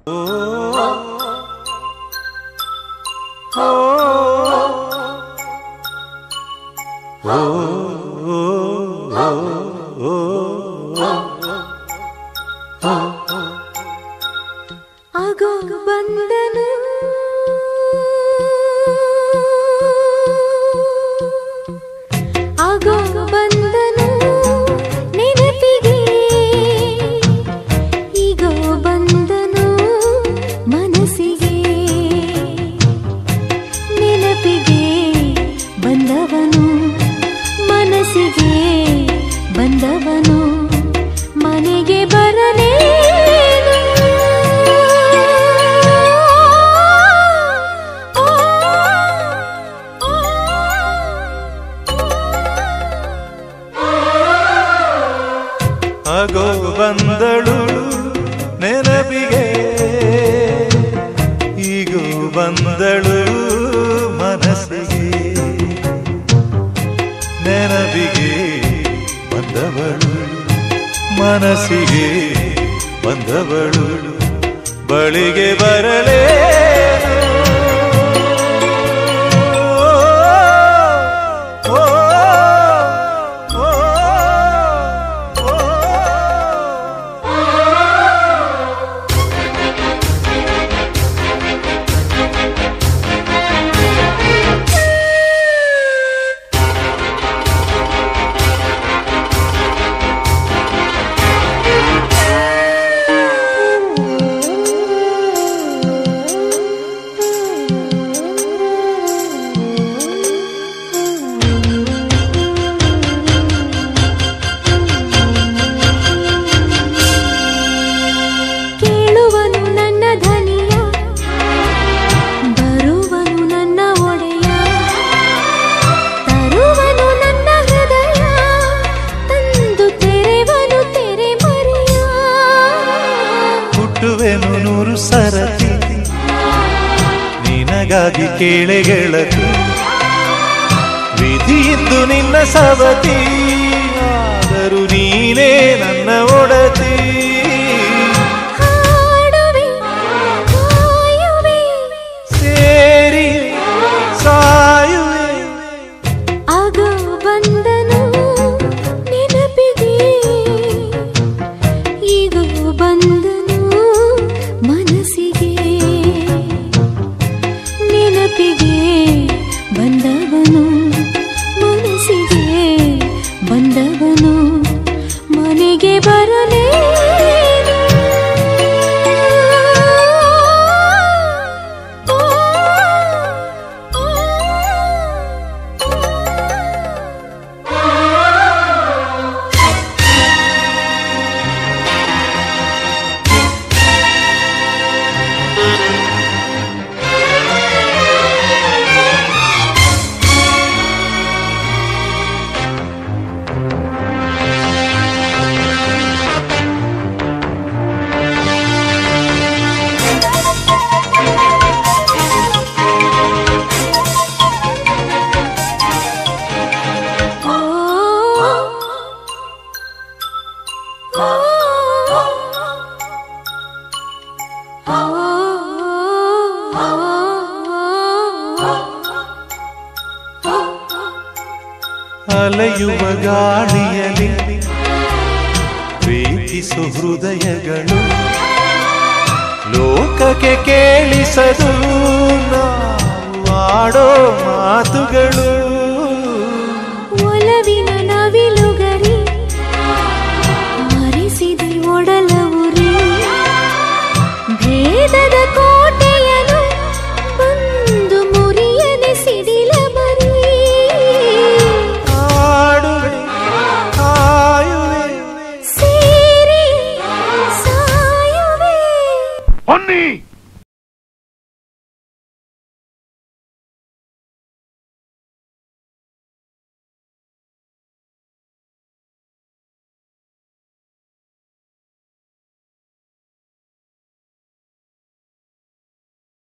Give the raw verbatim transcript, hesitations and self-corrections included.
ಆಗೋ ಬಂದನು ಆಗೋ ಬಂದನು ನೆನಪಿಗೆ ಈಗೋ ಬಂದನು ಮನಸ್ಸಿಗೆ ನೆನಪಿಗೆ ಬಂದವನು ಮನಸ್ಸಿಗೆ ಬಂದವನು ಮನೆಗೆ ಬರಲೇ ಆಗೋ ಬಂದಳು ನೆನಪಿಗೆ ಈಗೋ ಬಂದಳು ಮನಸ್ಸಿಗೆ ನೆನಪಿಗೆ ಬಂದವಳು ಮನಸ್ಸಿಗೆ ಬಂದವಳು ಬಳಿಗೆ ಬರಲೇ ನೂರು ಸರತಿ ನಿನಗಾಗಿ ಕೇಳೆ ಗೆಳತಿ ವಿಧಿಯಿದ್ದು ನಿನ್ನ ಸವತಿ ಆದರೂ ನೀನೇ ನನ್ನ ಒಡತಿ ಸೇರಿ ಸಾಯುವೆ ಆಗೋ ಬಂದನು ನೆನಪಿಗೆ ಈಗೋ ಬಂದನು ಮನಸ್ಸಿಗೆ ನೆನಪಿಗೆ ಬಂದವನು ಮನಸ್ಸಿಗೆ ಬಂದವನು ಮನೆಗೆ ಬರಲೇ ಅಲೆಯುವ ಗಾಳಿಯಲ್ಲಿ ಪ್ರೀತಿಸು ಹೃದಯಗಳು ಲೋಕಕ್ಕೆ ಕೇಳಿಸದು ನಾವು ಆಡೋ ಮಾತುಗಳು ಒಲವಿನ ನವಿ